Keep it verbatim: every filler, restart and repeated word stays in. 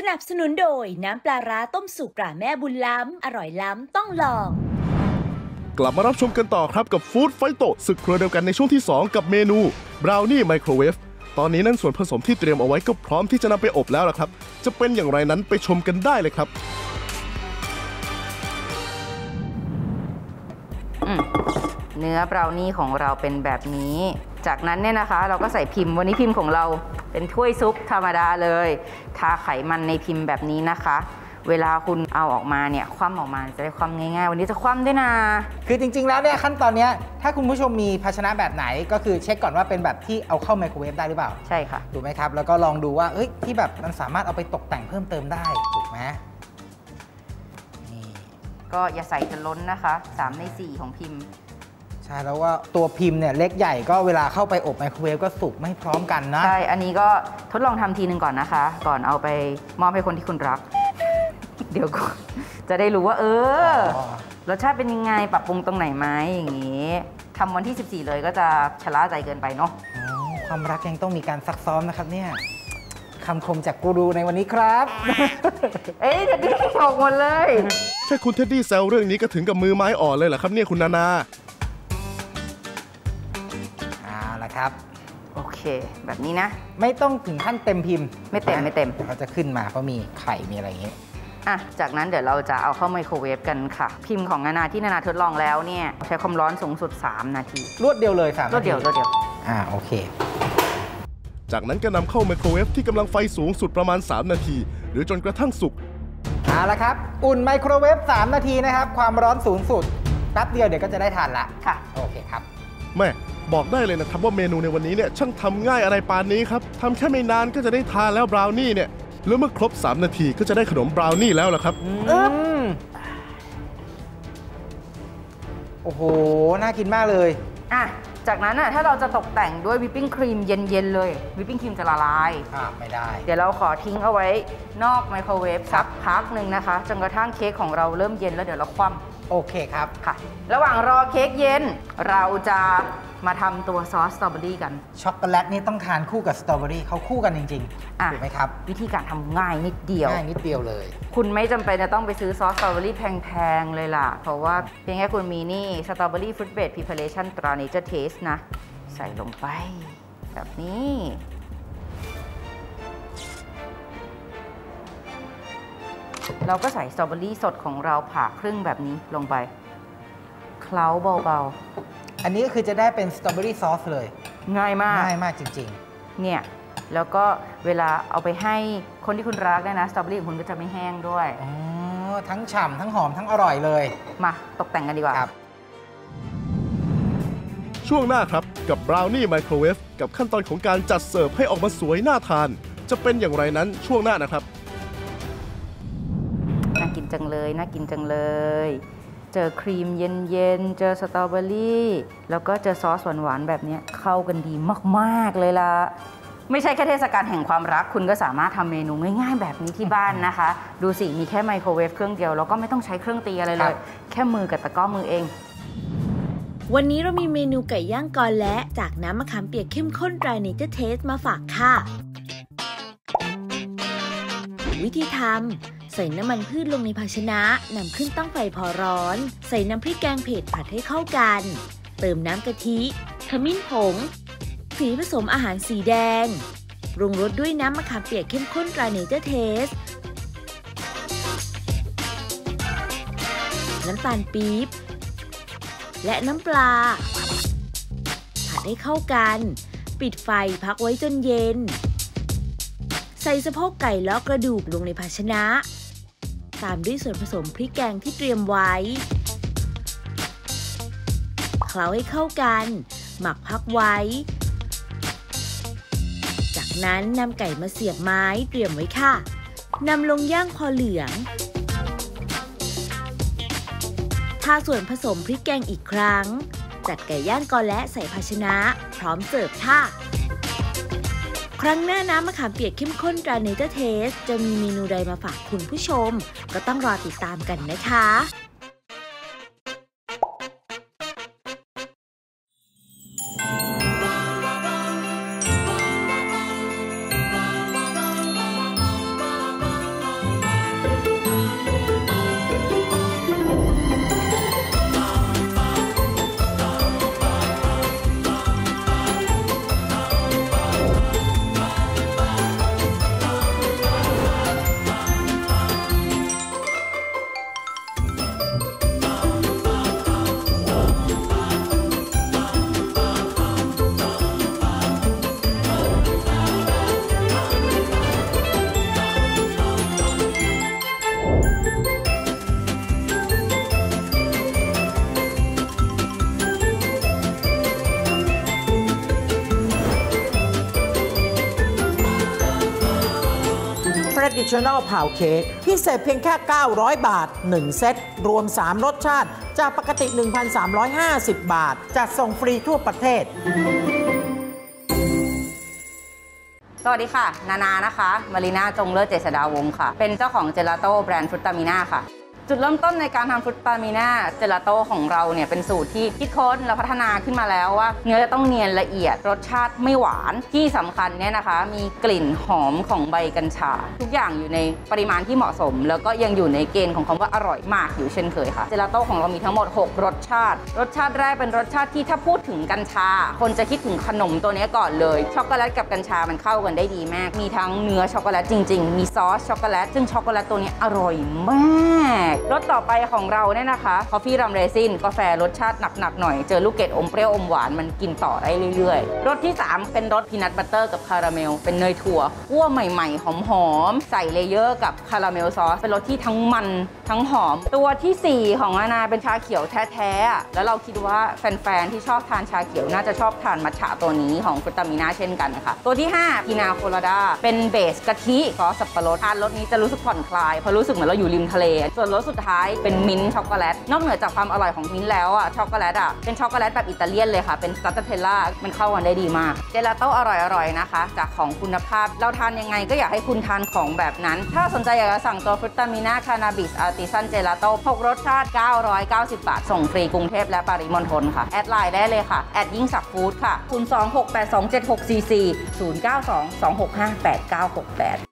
นับสนุนโดยน้ำปลาร้าต้มสุกตราแม่บุญล้ำอร่อยล้ำต้องลองกลับมารับชมกันต่อครับกับฟู้ดไฟโตศึกครัวเดียวกันในช่วงที่สองกับเมนูบราวนี่ไมโครเวฟตอนนี้นั่นส่วนผสมที่เตรียมเอาไว้ก็พร้อมที่จะนำไปอบแล้วล่ะครับจะเป็นอย่างไรนั้นไปชมกันได้เลยครับเนื้อบราวนี่ของเราเป็นแบบนี้จากนั้นเนี่ยนะคะเราก็ใส่พิมพ์วันนี้พิมพ์ของเราเป็นถ้วยซุปธรรมดาเลยทาไขมันในพิมพ์แบบนี้นะคะเวลาคุณเอาออกมาเนี่ยคว่ำออกมาจะได้คว่ำง่ายๆวันนี้จะคว่ำด้วยนะคือจริงๆแล้วเนี่ยขั้นตอนนี้ถ้าคุณผู้ชมมีภาชนะแบบไหนก็คือเช็คก่อนว่าเป็นแบบที่เอาเข้าไมโครเวฟได้หรือเปล่าใช่ค่ะถูกไหมครับแล้วก็ลองดูว่าเอ้ยที่แบบมันสามารถเอาไปตกแต่งเพิ่มเติมได้ถูกไหมนี่ก็อย่าใส่จนล้นนะคะสามในสี่ของพิมพ์ใช่แล้วว่าตัวพิมพ์เนี่ยเล็กใหญ่ก็เวลาเข้าไปอบไมโครเวฟก็สุกไม่พร้อมกันนะใช่อันนี้ก็ทดลองทำทีนึงก่อนนะคะก่อนเอาไปมอบให้คนที่คุณรักเดี๋ยวก็จะได้รู้ว่าเออรสชาติเป็นยังไงปรับปรุงตรงไหนไหมอย่างนี้ทำวันที่สิบสี่เลยก็จะชะล่าใจเกินไปเนาะความรักยังต้องมีการซักซ้อมนะครับเนี่ยคำคมจากกูรูในวันนี้ครับเอ้ยเท็ดดี้โชกหมดเลยแค่คุณเท็ดดี้แซวเรื่องนี้ก็ถึงกับมือไม้อ่อนเลยเหรอครับเนี่ยคุณนานาเอาละครับโอเคแบบนี้นะไม่ต้องถึงขั้นเต็มพิมพ์ไม่เต็มไม่เต็มเขาจะขึ้นมาเพราะมีไข่มีอะไรอย่างนี้อ่ะจากนั้นเดี๋ยวเราจะเอาเข้าไมโครเวฟกันค่ะพิมพ์ของนานาที่นานาทดลองแล้วเนี่ยใช้ความร้อนสูงสุดสามนาทีรวดเดียวเลยสามนาทีรวดเดียวรวดเดียวอ่าโอเคจากนั้นก็นำเข้าไมโครเวฟที่กำลังไฟสูงสุดประมาณสามนาทีหรือจนกระทั่งสุกเอาละครับอุ่นไมโครเวฟสามนาทีนะครับความร้อนสูงสุดแป๊บเดียวเดี๋ยวก็จะได้ทานละค่ะโอเคครับแม่บอกได้เลยนะครับว่าเมนูในวันนี้เนี่ยช่างทำง่ายอะไรปานนี้ครับทำแค่ไม่นานก็จะได้ทานแล้วบราวนี่เนี่ยแล้วเมื่อครบสามนาทีก็จะได้ขนมบราวนี่แล้วล่ะครับโอ้โหน่ากินมากเลยอ่ะจากนั้นอ่ะถ้าเราจะตกแต่งด้วยวิปปิ้งครีมเย็นๆเลยวิปปิ้งครีมจะละลายอ่าไม่ได้เดี๋ยวเราขอทิ้งเอาไว้นอกไมโครเวฟสักพักหนึ่งนะคะจนกระทั่งเค้กของเราเริ่มเย็นแล้วเดี๋ยวเราคว่ำโอเคครับค่ะระหว่างรอเค้กเย็นเราจะมาทำตัวซอสสตรอเบอรี่กันช็อกโกแลตนี่ต้องทานคู่กับสตรอเบอรี่เขาคู่กันจริงๆถูกไหมครับวิธีการทำง่ายนิดเดียวง่ายนิดเดียวเลยคุณไม่จำเป็นจะต้องไปซื้อซอสสตรอเบอรี่แพงๆเลยล่ะเพราะว่าเพียงแค่คุณมีนี่สตรอเบอรี่ฟรุตเบรดพรีพาเรชั่นตราเนเจอร์เทสนะใส่ลงไปแบบนี้เราก็ใส่สตรอเบอรี่สดของเราผ่าครึ่งแบบนี้ลงไปเคล้าเบาๆอันนี้ก็คือจะได้เป็นสตรอเบอรี่ซอสเลยง่ายมากง่ายมากจริงๆเนี่ยแล้วก็เวลาเอาไปให้คนที่คุณรักเนี่ยนะสตรอเบอรี่ของคุณก็จะไม่แห้งด้วยอ๋อทั้งฉ่ำทั้งหอมทั้งอร่อยเลยมาตกแต่งกันดีกว่าครับช่วงหน้าครับกับบราวนี่ไมโครเวฟกับขั้นตอนของการจัดเสิร์ฟให้ออกมาสวยน่าทานจะเป็นอย่างไรนั้นช่วงหน้านะครับน่ากินจังเลยน่ากินจังเลยเจอครีมเย็นๆเจอสตรอเบอรี่แล้วก็เจอซอสหวานๆแบบนี้เข้ากันดีมากๆเลยล่ะไม่ใช่แค่เทศกาลแห่งความรักคุณก็สามารถทำเมนูง่ายๆแบบนี้ที่บ้านนะคะดูสิมีแค่ไมโครเวฟเครื่องเดียวแล้วก็ไม่ต้องใช้เครื่องตีอะไรเลยแค่มือกับตะกร้อมือเองวันนี้เรามีเมนูไก่ย่างกอและจากน้ำมะขามเปียกเข้มข้นตราเนเจอร์เทสมาฝากค่ะวิธีทำใส่น้ำมันพืชลงในภาชนะนำขึ้นตั้งไฟพอร้อนใส่น้ำพริกแกงเผ็ดผัดให้เข้ากันเติมน้ำกะทิขมิ้นผงสีผสมอาหารสีแดงปรุงรสด้วยน้ำมะขามเปียกเข้มข้นตราเนเจอร์เทสน้ำตาลปี๊บและน้ำปลาผัดให้เข้ากันปิดไฟพักไว้จนเย็นใส่สะโพกไก่และกระดูกลงในภาชนะตามด้วยส่วนผสมพริกแกงที่เตรียมไว้เคล้าให้เข้ากันหมักพักไว้จากนั้นนำไก่มาเสียบไม้เตรียมไว้ค่ะนำลงย่างพอเหลืองทาส่วนผสมพริกแกงอีกครั้งจัดไก่ย่างกอและใส่ภาชนะพร้อมเสิร์ฟค่ะครั้งหน้าน้ำมะขามเปียกเข้มข้นตราเนเจอร์เทสจะมีเมนูใดมาฝากคุณผู้ชมก็ต้องรอติดตามกันนะคะ Traditional Pound Cake พิเศษเพียงแค่ เก้าร้อย บาท หนึ่ง เซตรวม สาม รสชาติจากปกติ หนึ่งพันสามร้อยห้าสิบ บาทจัดส่งฟรีทั่วประเทศสวัสดีค่ะนานานะคะมารีนาจงเลิศเจษฎาวงศ์ค่ะเป็นเจ้าของเจลาโต้แบรนด์ฟรุตตามิน่าค่ะจุดเริ่มต้นในการทำฟรุตตามิน่าเจลาโต้ของเราเนี่ยเป็นสูตรที่คิดค้นและพัฒนาขึ้นมาแล้วว่าเนื้อจะต้องเนียนละเอียดรสชาติไม่หวานที่สำคัญเนี่ยนะคะมีกลิ่นหอมของใบกัญชาทุกอย่างอยู่ในปริมาณที่เหมาะสมแล้วก็ยังอยู่ในเกณฑ์ของคำว่าอร่อยมากอยู่เช่นเคยค่ะเจลาโต้ของเรามีทั้งหมดหกรสชาติรสชาติแรกเป็นรสชาติที่ถ้าพูดถึงกัญชาคนจะคิดถึงขนมตัวนี้ก่อนเลยช็อกโกแลตกับกัญชามันเข้ากันได้ดีมากมีทั้งเนื้อช็อกโกแลตจริงๆมีซอสช็อกโกแลตซึ่งช็อกโกแลตตัวนี้อร่อยมากรสต่อไปของเราเนี่ยนะคะคอฟฟี่รัมเรซินกาแฟรสชาติหนักๆหน่อยเจอลูกเกดอมเปรี้ยวอมหวานมันกินต่อได้เรื่อยๆรสที่สามเป็นรสพีนัทบัตเตอร์กับคาราเมลเป็นเนยถั่วคั่วใหม่ๆหอมๆใส่เลเยอร์กับคาราเมลซอสเป็นรสที่ทั้งมันทั้งหอมตัวที่สี่ของนานาเป็นชาเขียวแท้ๆแล้วเราคิดว่าแฟนๆที่ชอบทานชาเขียวน่าจะชอบทานมัทฉะตัวนี้ของฟรุตตามิน่าเช่นกันนะคะตัวที่ห้าพีนาโคลาดาเป็นเบสกะทิซอสสับปะรดทานรสนี้จะรู้สึกผ่อนคลายเพราะรู้สึกเหมือนเราอยู่ริมทะเลส่วนรสสุดท้ายเป็นมิ้นท์ช็อกโกแลตนอกเหนือจากความอร่อยของมิ้นท์แล้วอ่ะช็อกโกแลตอ่ะเป็นช็อกโกแลตแบบอิตาเลียนเลยค่ะเป็นสตรัตเทลล่ามันเข้ากันได้ดีมากเจลาโต้อร่อยๆนะคะจากของคุณภาพเราทานยังไงก็อยากให้คุณทานของแบบนั้นถ้าสนใจอยากจะสั่งตัวฟรุตตามิน่าคานาบิสอาร์ติซันเจลาโต้หกรสชาติเก้าร้อยเก้าสิบบาทส่งฟรีกรุงเทพและปริมณฑลค่ะแอดไลน์ได้เลยค่ะแอดยิ่งศักดิ์ฟู้ดค่ะศูนย์ สอง หก แปด สอง เจ็ด หก สี่ สี่ ศูนย์ เก้า สอง สอง หก ห้า แปด เก้า หก แปด